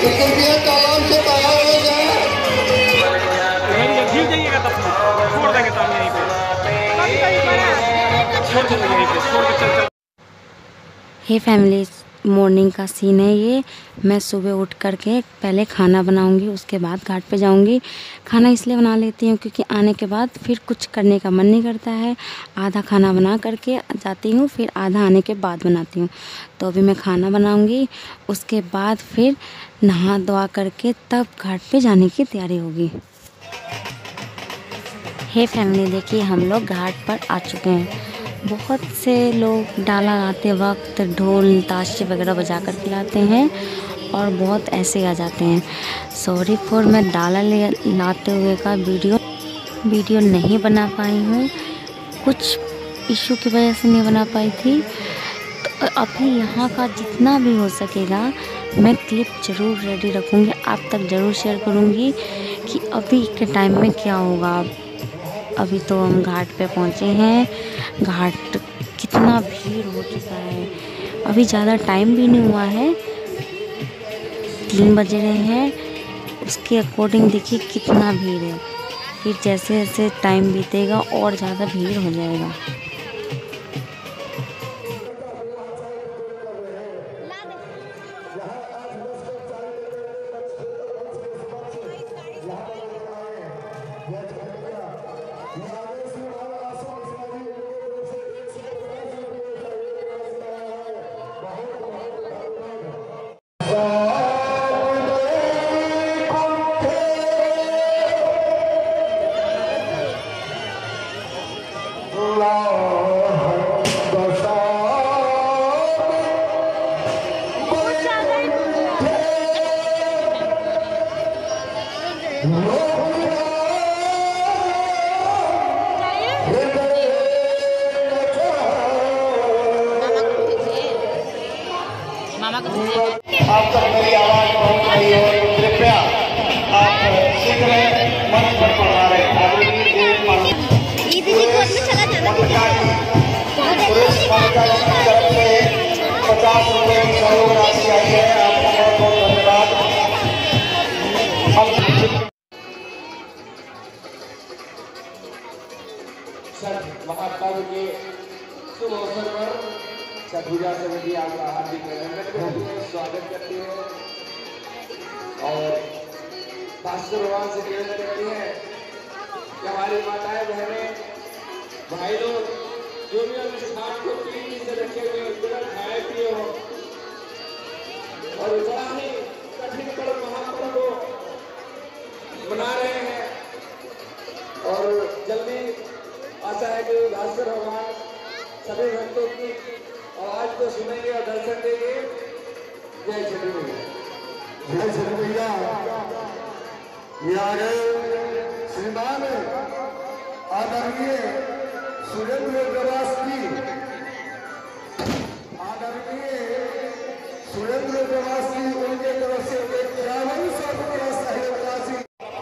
कृपया तालाब से बाहर हो जाए। गिर जाइएगा तब छोड़ देंगे तो हम यहीं पे छोड़ देंगे यहीं पे छोड़ के चल। हे फैमिली, मॉर्निंग का सीन है ये। मैं सुबह उठ करके पहले खाना बनाऊंगी, उसके बाद घाट पे जाऊंगी। खाना इसलिए बना लेती हूँ क्योंकि आने के बाद फिर कुछ करने का मन नहीं करता है। आधा खाना बना करके जाती हूँ, फिर आधा आने के बाद बनाती हूँ। तो अभी मैं खाना बनाऊंगी, उसके बाद फिर नहा धोआ करके तब घाट पे जाने की तैयारी होगी। हे फैमिली, देखिए हम लोग घाट पर आ चुके हैं। बहुत से लोग डाला आते वक्त ढोल ताशे वगैरह बजा कर के लाते हैं और बहुत ऐसे आ जाते हैं। सॉरी फॉर मैं डाला लाते हुए का वीडियो नहीं बना पाई हूँ, कुछ इशू की वजह से नहीं बना पाई थी। तो अभी यहाँ का जितना भी हो सकेगा मैं क्लिप ज़रूर रेडी रखूँगी, आप तक ज़रूर शेयर करूँगी कि अभी के टाइम में क्या होगा। अभी तो हम घाट पे पहुँचे हैं। घाट कितना भीड़ हो चुका है, अभी ज़्यादा टाइम भी नहीं हुआ है, 3 बज रहे हैं। उसके अकॉर्डिंग देखिए कितना भीड़ है। फिर जैसे जैसे टाइम बीतेगा और ज़्यादा भीड़ हो जाएगा। आप तक मेरी आवाज पहुंच रही हो तो कृपया आप शीघ्र मंच पर पधारें। पुरुष बालिका की तरफ से 50 रुपये की सहयोग राशि आई है, आपका बहुत बहुत धन्यवाद। महापर्व के शुभ अवसर पर छठ पूजा समिति आपका हार्दिक अभिनंदन करती है, स्वागत करती है और भास्कर भगवान से निवेदन करती है कि हमारी माताएं बहनें भाई लोग जो भी अनुष्ठान को 3 दिन से रखे हुए बिना खाए पिए हो और बड़ा ही कठिन पर्व महापर्व को मना रहे हैं और जल्दी आशा है कि भास्कर भगवान सभी भक्तों की आवाज को सुनेंगे और दर्शन देंगे। जय छठी मैया। जय छठी मैया। ये आ गए श्रीमान आदरणीय सुरेंद्र प्रवासी, उनके तरफ से 5100 रुपये सहयोग राशि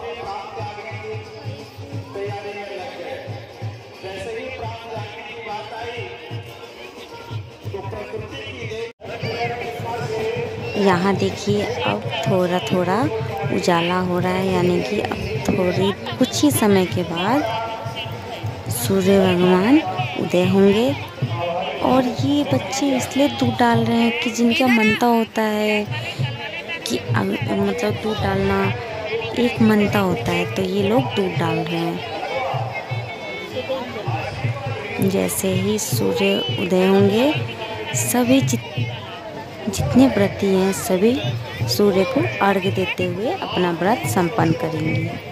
तैयारी में लग गए। जैसे ही प्राप्त जाने की बात आई तो प्रकृति की यहाँ देखिए अब थोड़ा थोड़ा उजाला हो रहा है, यानी कि अब कुछ ही समय के बाद सूर्य भगवान उदय होंगे। और ये बच्चे इसलिए दूध डाल रहे हैं कि जिनका मनता होता है कि मतलब दूध डालना एक मनता होता है, तो ये लोग दूध डाल रहे हैं। जैसे ही सूर्य उदय होंगे सभी जितने व्रती हैं सभी सूर्य को अर्घ्य देते हुए अपना व्रत संपन्न करेंगे।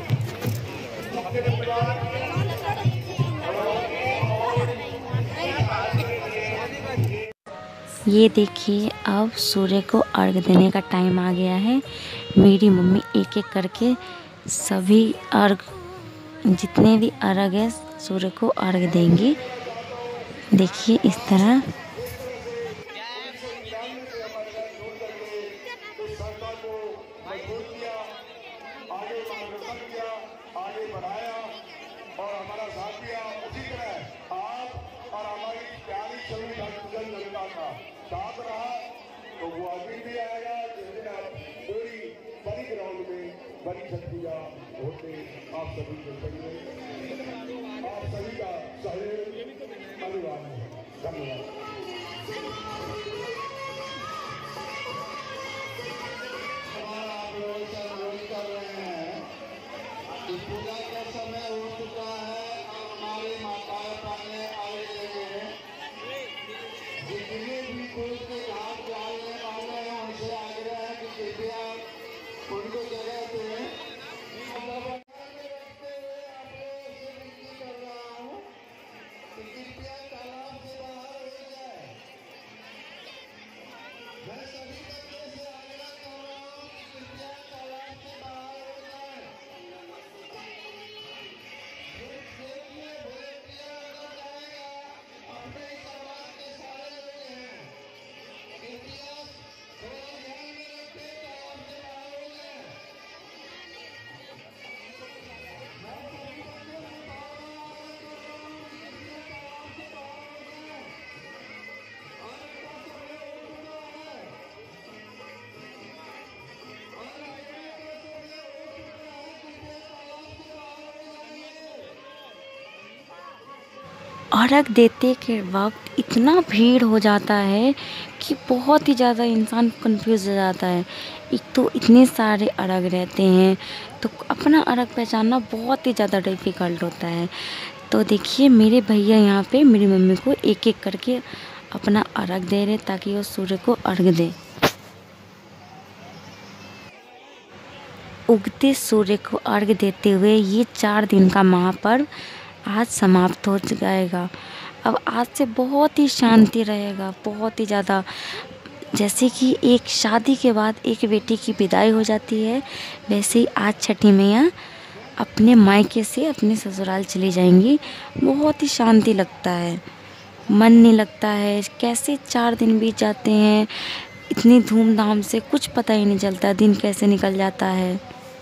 ये देखिए अब सूर्य को अर्घ्य देने का टाइम आ गया है। मेरी मम्मी एक एक करके सभी अर्घ्य जितने भी अर्घ्य है सूर्य को अर्घ्य देंगी। देखिए इस तरह साथ रहा तो वो अभी भी आएगा जिस दिन आप पूरी बड़ी शक्तियाँ होते आप सभी के चाहिए। आप सभी का सहयोग अनिवार्य है। धन्यवाद। हमारा आप लोग से अनुरोध कर रहे हैं कि पूजा का समय हो चुका है और हमारे माताएं बहनें आए हैं। जितने भी कोई के घाट जाने वाले हैं उनसे आग्रह है कि कृपया उनको जगह दें। कर रहा हूँ कि कृपया तालाब से बाहर हो जाए। मैं सभी बच्चों से आग्रह कर रहा हूँ कि कृपया तालाब से बाहर हो जाए। देखिए वॉलंटियर अगर जाएगा, अपने ही समाज के सारे लोग हैं, कृपया थोड़ा ध्यान में रखें, तालाब से बाहर हो जाए। मैं सभी बच्चों से बार-बार आग्रह कर रहा हूँ कि कृपया तालाब से बाहर हो जाए। और इनका समय हो चुका है। और लगने का समय हो चुका है, कृपया तालाब से बाहर हो जाइए। अर्घ देते के वक्त इतना भीड़ हो जाता है कि बहुत ही ज़्यादा इंसान कंफ्यूज हो जाता है। एक तो इतने सारे अर्घ रहते हैं तो अपना अर्घ पहचानना बहुत ही ज़्यादा डिफ़िकल्ट होता है। तो देखिए मेरे भैया यहाँ पे मेरी मम्मी को एक एक करके अपना अर्घ दे रहे ताकि वो सूर्य को अर्घ दे। उगते सूर्य को अर्घ देते हुए ये 4 दिन का महापर्व आज समाप्त हो जाएगा। अब आज से बहुत ही शांति रहेगा, बहुत ही ज़्यादा। जैसे कि एक शादी के बाद एक बेटी की विदाई हो जाती है, वैसे ही आज छठी मैया अपने मायके से अपने ससुराल चली जाएंगी। बहुत ही शांति लगता है, मन नहीं लगता है। कैसे 4 दिन बीत जाते हैं इतनी धूमधाम से, कुछ पता ही नहीं चलता दिन कैसे निकल जाता है।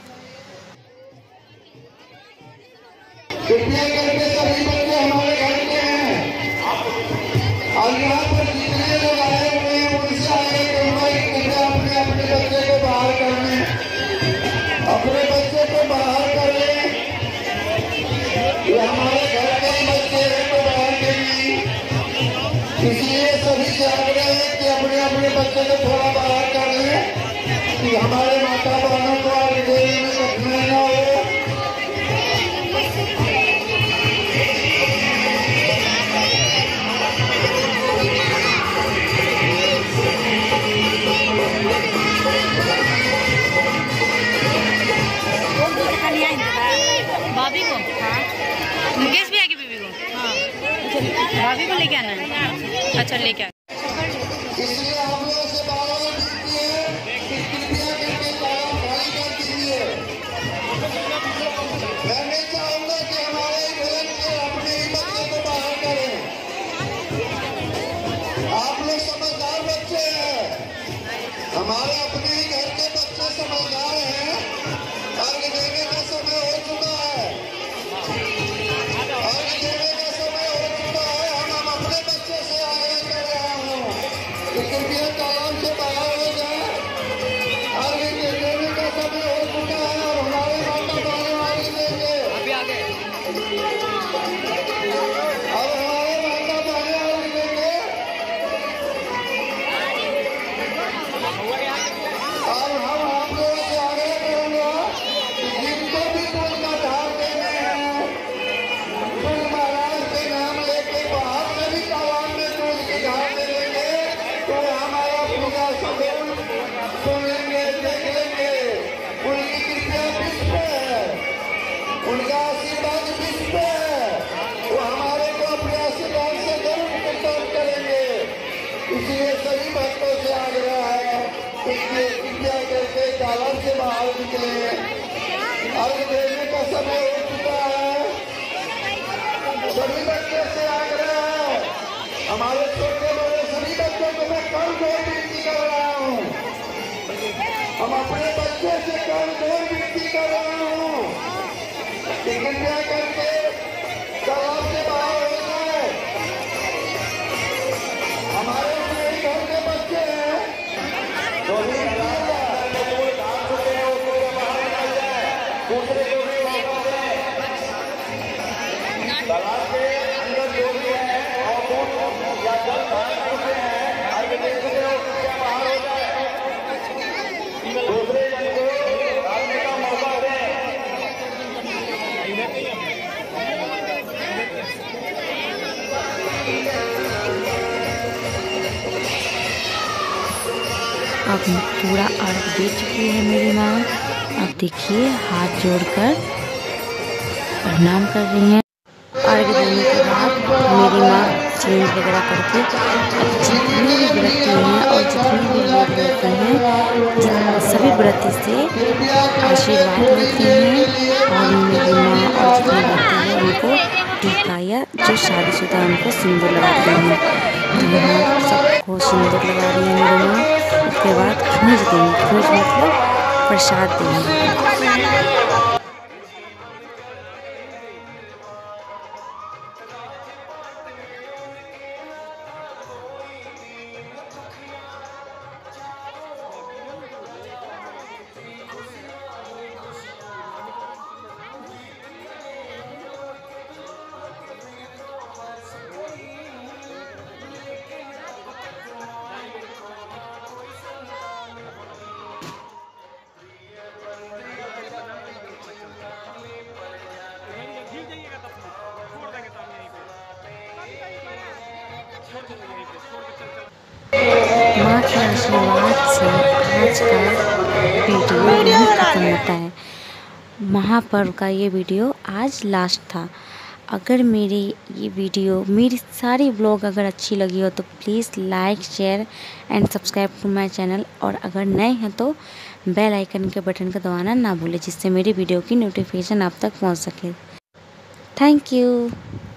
कृपया करके सभी बच्चे हमारे घर के हैं और यहाँ पर जितने लोग आए हुए हैं उनसे आगे करूँगा कि कृपया अपने अपने बच्चे को बाहर कर लें, अपने बच्चे को बाहर कर लें। ये हमारे घर के ही बच्चे हैं तो बाहर करेंगे, इसलिए सभी से आग्रह है कि अपने अपने बच्चे को थोड़ा बाहर कर लें कि हमारे माता बहनों को आगे देने में कठिनाई न हो। भाभी को, हाँ मुकेश भी आएगी बीबी को, हाँ भाभी को लेके आना है। अच्छा लेके आ। इसलिए हम लोग से बार-बार विनती है कि कृपया करके तालाब खाली कर दीजिए। मैं नहीं चाहूँगा कि हमारे बहन के अपने ही बच्चे को बाहर करें। आप लोग समझदार बच्चे हैं, हमारे अपने ही घर के बच्चे समझदार हैं। अर्घ देने का समय हो चुका है, अर्घ देने का समय हो चुका है। हम अपने बच्चे से आग्रह कर रहा हूँ कि कृपया तालाब से बाहर हो जाए। अर्घ देने का समय हो चुका है और हमारे माता बहनें आगे देंगे। अभी आगे अब हमारे माता बहनें आगे देंगे और हम आप लोगों से आग्रह करूँगा कि जिनको भी दूध का ढाल देने हैं, दूध महाराज के नाम लेके बाहर से भी तालाब में दूध की ढाल दे देंगे तो हमारा पूजा स्वरूप सुन लेंगे, देख लेंगे। उनकी कृपया विश्व पे है, उनका आशीर्वाद विश्व पे है, वो हमारे को अपने आशीर्वाद से जरूर प्रदान करेंगे। इसलिए सभी भक्तों से आग्रह है कि कृपया करके तालाब से बाहर निकले। अर्घ देने का समय हो चुका है। सभी बच्चों से आग्रह है, हमारे छोटे बड़े सभी बच्चों को मैं कर जोर विनती कर रहा हूँ, हम अपने बच्चे से कर जोर विनती कर रहा हूँ कि कृपया करके तालाब से बाहर हो जाए। हमारे अपने ही घर के बच्चे हैं, तो भी अब पूरा अर्घ दे चुकी है मेरी माँ। अब देखिए हाथ जोड़कर प्रणाम कर रही हैं। अर्घ देने के बाद मेरी माँ चेंज वगैरह करके अब जितने भी व्रती हैं और जितने भी लोग रहते हैं सभी व्रती से आशीर्वाद लेते हैं और मेरी माँ और जितने व्रती हैं उनको टीका या जो शादीशुदा उनको सिंदूर लगाते हैं। तो यहाँ सबको सिंदूर लगा रही है मेरी माँ। उसके बाद खोज देंगे, खोज मतलब प्रसाद देंगे। माँ के आशीर्वाद से आज का वीडियो नहीं खत्म होता है। महापर्व का ये वीडियो आज लास्ट था। अगर मेरी ये वीडियो मेरी सारी ब्लॉग अगर अच्छी लगी हो तो please like share and subscribe to my channel. और अगर नए हैं तो बेल आइकन के बटन को दबाना ना भूलें, जिससे मेरी वीडियो की नोटिफिकेशन आप तक पहुंच सके। Thank you.